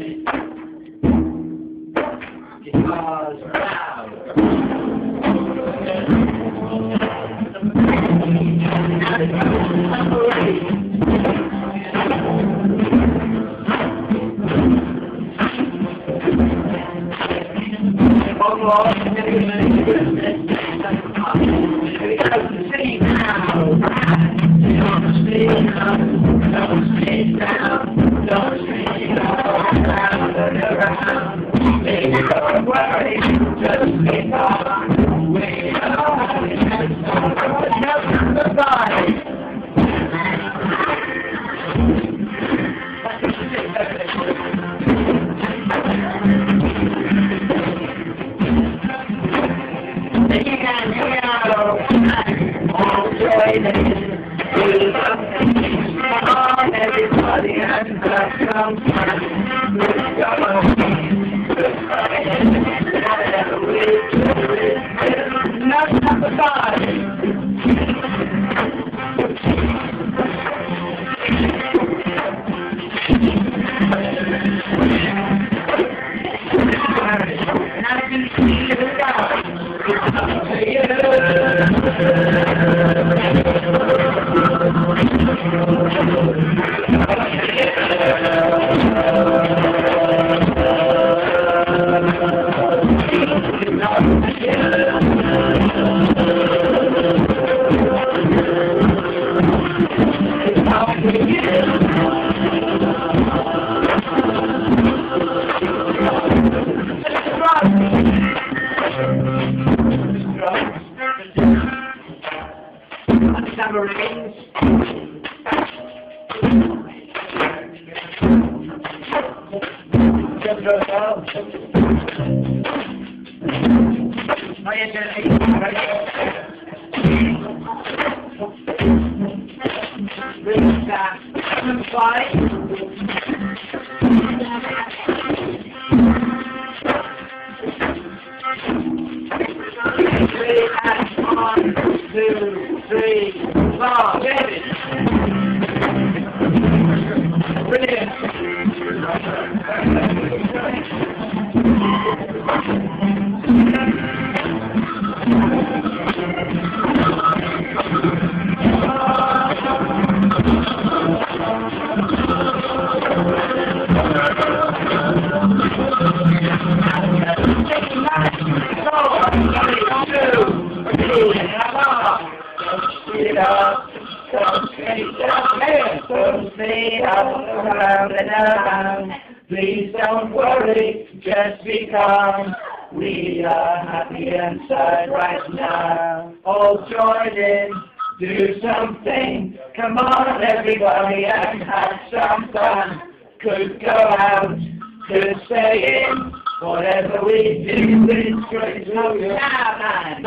Everybody has got some Please don't worry, just be calm. We are happy inside right now. All join in, do something. Come on everybody and have some fun. Could go out, could stay in. Whatever we do, it's great. So yeah, man.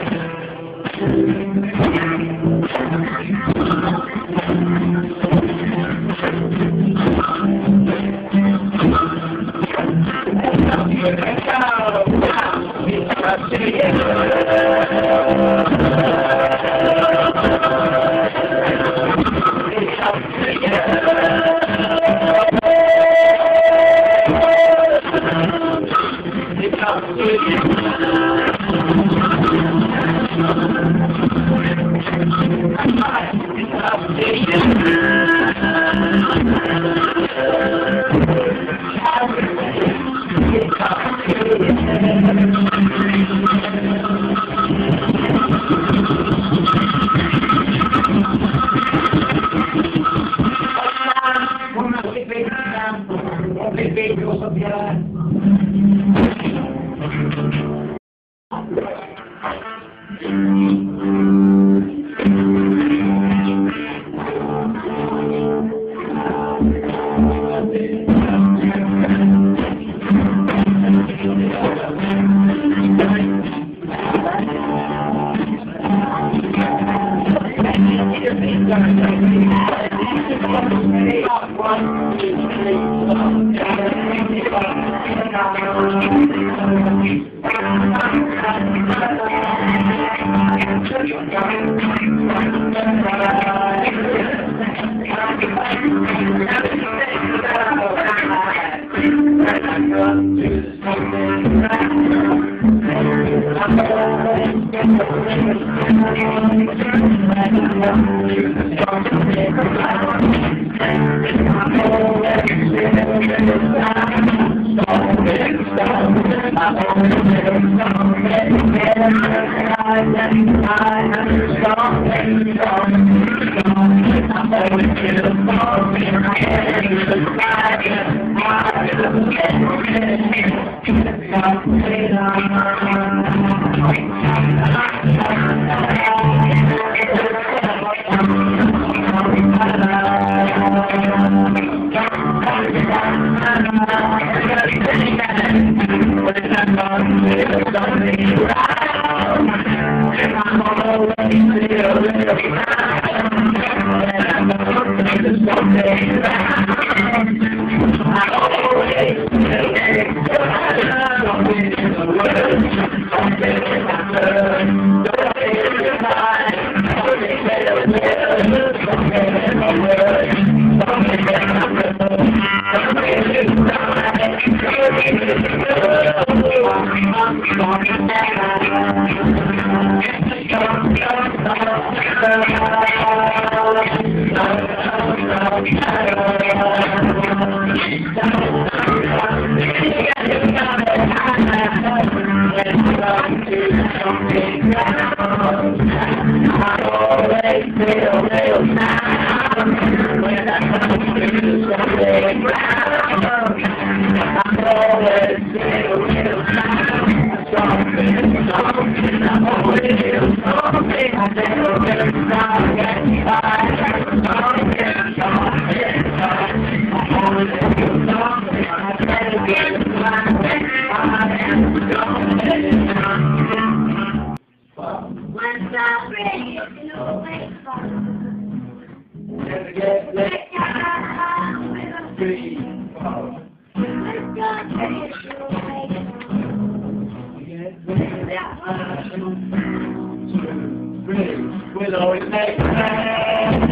We'll always make plans.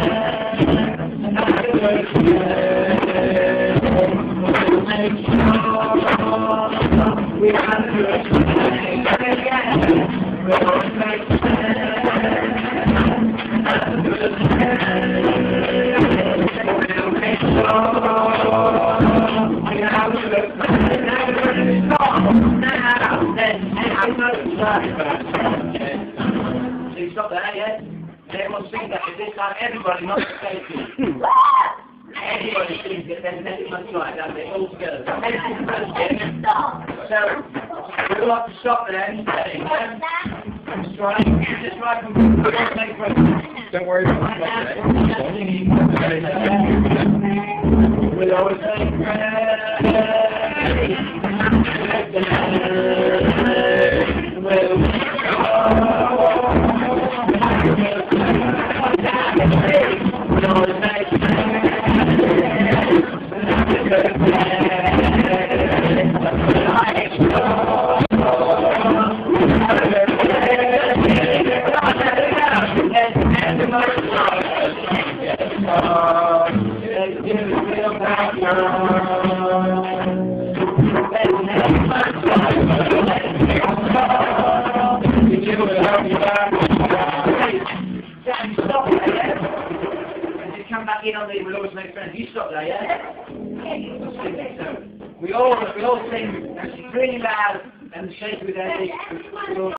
We'll make sure we have good things. We'll always make plans. We'll make sure we have good things. Stop that, yeah? Everyone sings that, but this time everybody, not the same. Everybody sings it, then let it much like that, they all together. So, we'll have to stop there and say, just try from don't worry about that. We'll always say, come back in on the We'll Always Make Friends. You stop there, yeah? So we all sing really loud and shake with energy.